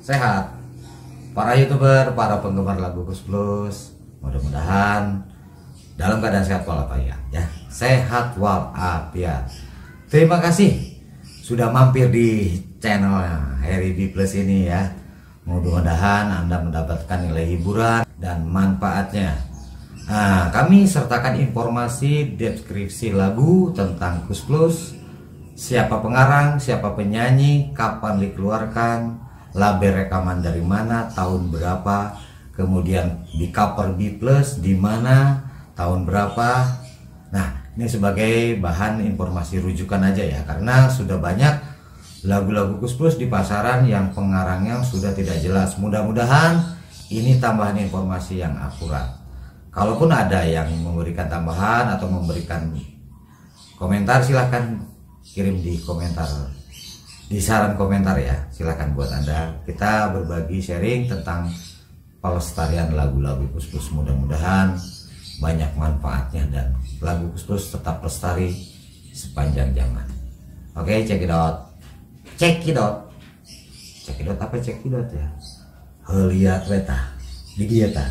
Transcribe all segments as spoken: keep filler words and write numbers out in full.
sehat. Para YouTuber, para penggemar lagu Kus Plus, mudah-mudahan dalam keadaan sehat walafiat ya. Sehat walafiat. Terima kasih sudah mampir di channel Harry B Plus ini ya. Mudah-mudahan Anda mendapatkan nilai hiburan dan manfaatnya. Nah, kami sertakan informasi deskripsi lagu tentang Kus Plus, siapa pengarang, siapa penyanyi, kapan dikeluarkan, label rekaman dari mana, tahun berapa, kemudian di cover B Plus di mana, tahun berapa. Nah, ini sebagai bahan informasi rujukan aja ya, karena sudah banyak lagu-lagu Kus Plus di pasaran yang pengarangnya sudah tidak jelas. Mudah-mudahan ini tambahan informasi yang akurat. Kalaupun ada yang memberikan tambahan atau memberikan komentar, silahkan kirim di komentar, di saran komentar ya, silahkan buat Anda. Kita berbagi sharing tentang pelestarian lagu-lagu Kus Plus. Mudah-mudahan banyak manfaatnya dan lagu Kus Plus tetap lestari sepanjang zaman. Oke, check it out. Check it out. Check it out apa check it out ya? Heliat weta. Digieta.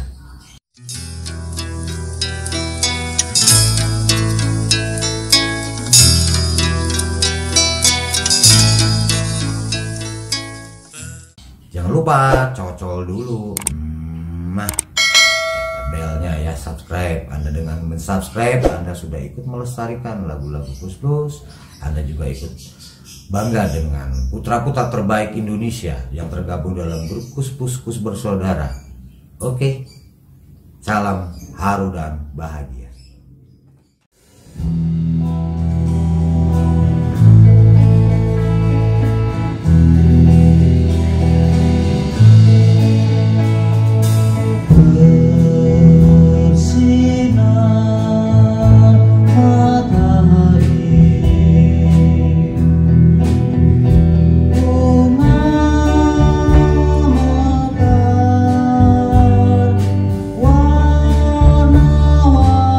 Jangan lupa cocol dulu, hmm, nah, belnya ya, subscribe. Anda dengan mensubscribe, Anda sudah ikut melestarikan lagu-lagu Kus Plus. Anda juga ikut bangga dengan putra-putra terbaik Indonesia yang tergabung dalam grup Kus Plus Kus Bersaudara. Oke, salam haru dan bahagia. Warna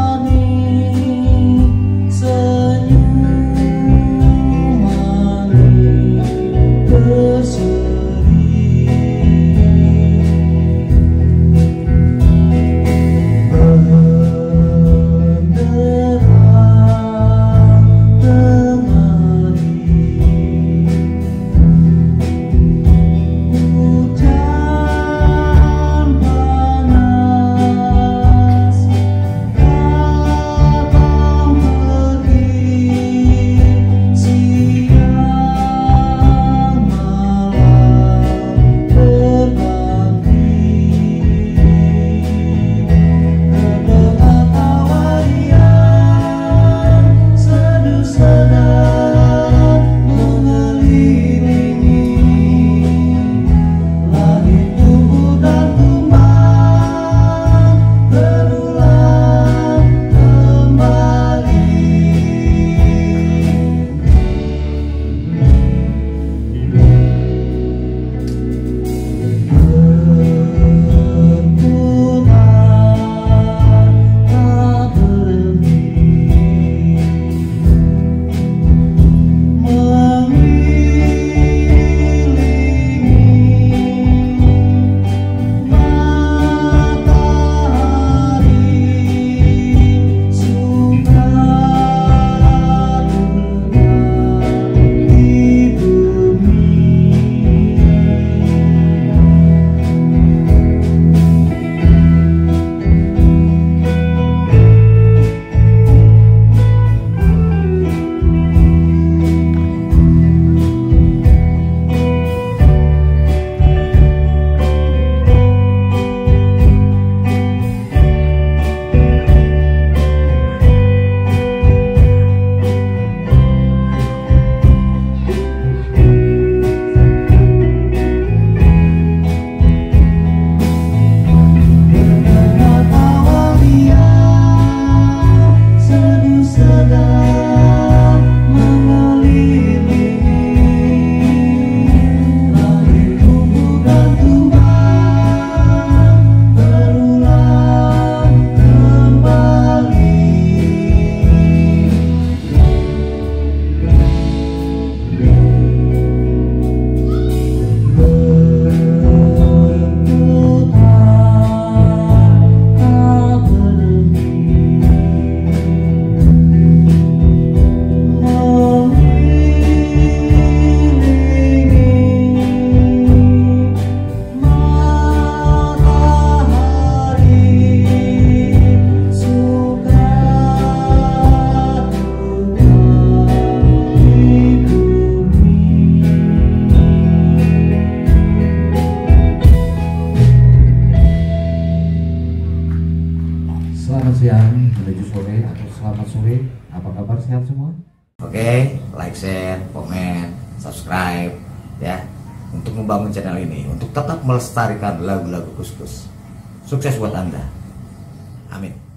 sehat semua. Oke, like, share, komen, subscribe ya, untuk membangun channel ini, untuk tetap melestarikan lagu-lagu Gus Gus. Sukses buat Anda. Amin.